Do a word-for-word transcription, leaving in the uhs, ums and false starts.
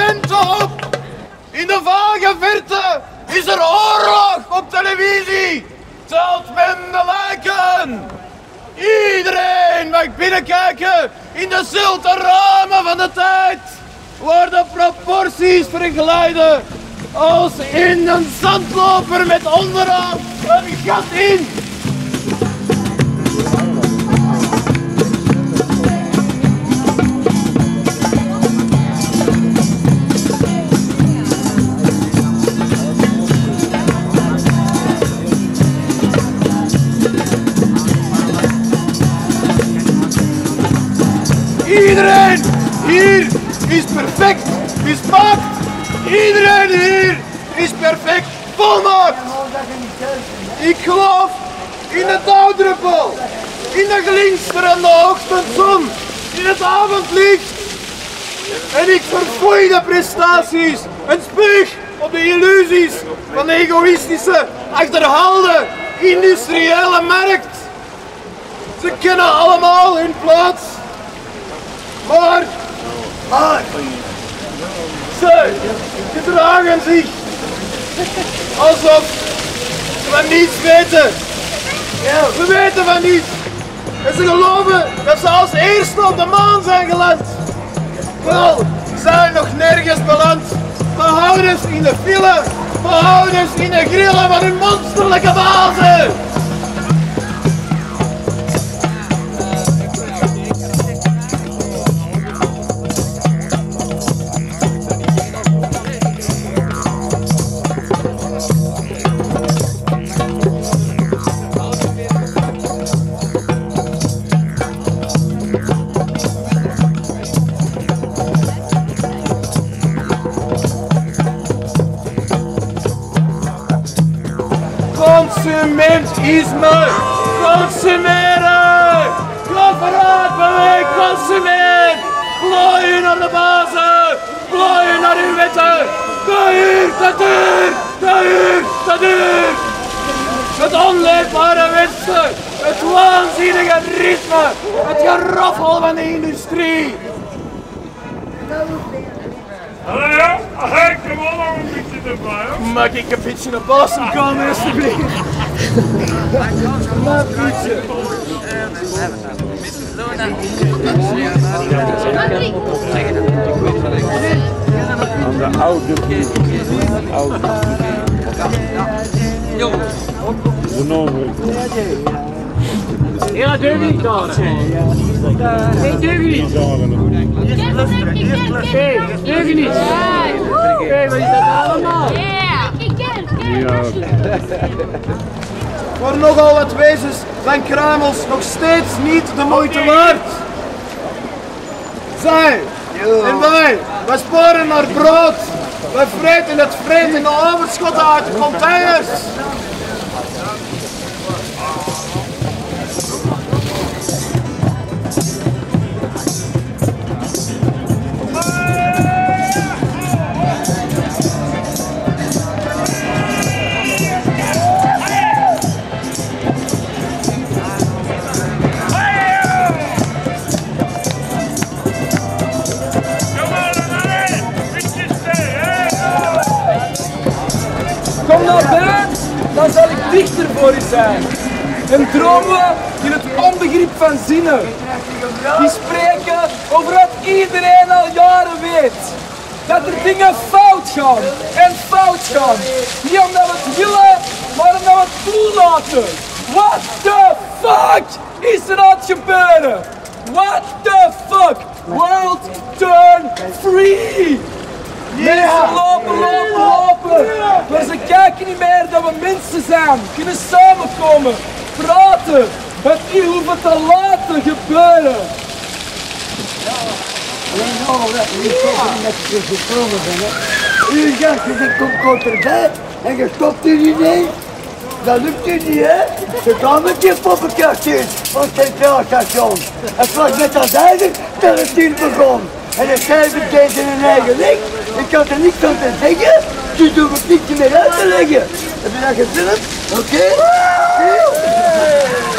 moment op. In de vage verte is er oorlog op televisie. Telt men de lijken. Iedereen mag binnenkijken in de zilte ramen van de tijd. Waar de proporties verglijden. Als in een zandloper met onderaan een gat in. Iedereen hier is perfect, is maakt. Iedereen hier is perfect, volmaakt. Ik geloof in de dauwdruppel, in de glinsterende ochtendzon, in het avondlicht. En ik verfoei de prestaties en spuug op de illusies van de egoïstische, achterhaalde, industriële markt. Ze kennen allemaal hun plaats. Maar, maar, ze gedragen zich alsof ze van niets weten. Ja, we weten van niets. En ze geloven dat ze als eerste op de maan zijn geland. Wel, ze zijn nog nergens beland. Behoudens in de file, behoudens in de grillen van hun monsterlijke bazen. Consumentisme! Consumeren! Ga vooruit, beweeg, consumeer! Plooien naar de bazen! Plooien naar uw wetten! Te huur, te duur! Te huur, te duur! Het onleefbare wensen! Het waanzinnige ritme! Het geroffel van de industrie! Hallo, ga ik gewoon nog een beetje erbij, hoor. Mag ik een beetje naar boven komen, alsjeblieft? Maar fietsen. Aan de oude oude de nummer. Ja, durf je niet daar. Nee, durf je niet. Nee, durf je niet. Nee, wat is dat allemaal? Ja. Voor nogal wat wezens zijn kruimels nog steeds niet de moeite waard. Zij en wij, wij sporen naar brood. Wij vreten het vreet in de overschot uit de containers. Kom naar binnen, dan zal ik dichter voor u zijn. En dromen in het onbegrip van zinnen. Die spreken over wat iedereen al jaren weet. Dat er dingen fout gaan en fout gaan. Niet omdat we het willen, maar omdat we het toelaten. What the fuck is er aan het gebeuren? What the fuck? World turn free! Mensen lopen, lopen, lopen. Maar ze kijken niet meer dat we mensen zijn. Kunnen samenkomen, praten. Het niet hoeven te laten gebeuren. Alleen al dat we niet met je gekomen zijn. U zegt, je komt kort erbij en je stopt u niet eens. Dat lukt u niet, hè? Ze gaan met je poppenkast in op het Centraal Station. Het was net als duidelijk dat het hier begon. En de cijfers deed in hun eigen licht. Ik had er niks aan te zeggen, dus hoef ik niks meer uit te leggen. Heb je dat gefilmd? Oké? Okay?